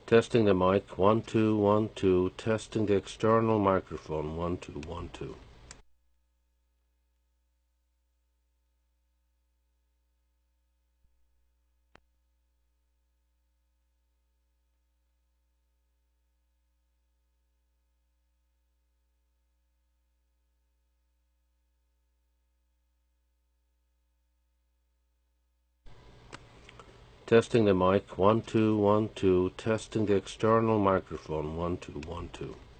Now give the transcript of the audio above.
Testing the mic, 1 2 1 2. Testing the external microphone, 1 2 1 2. Testing the mic, 1 2 1 2. Testing the external microphone, 1 2 1 2.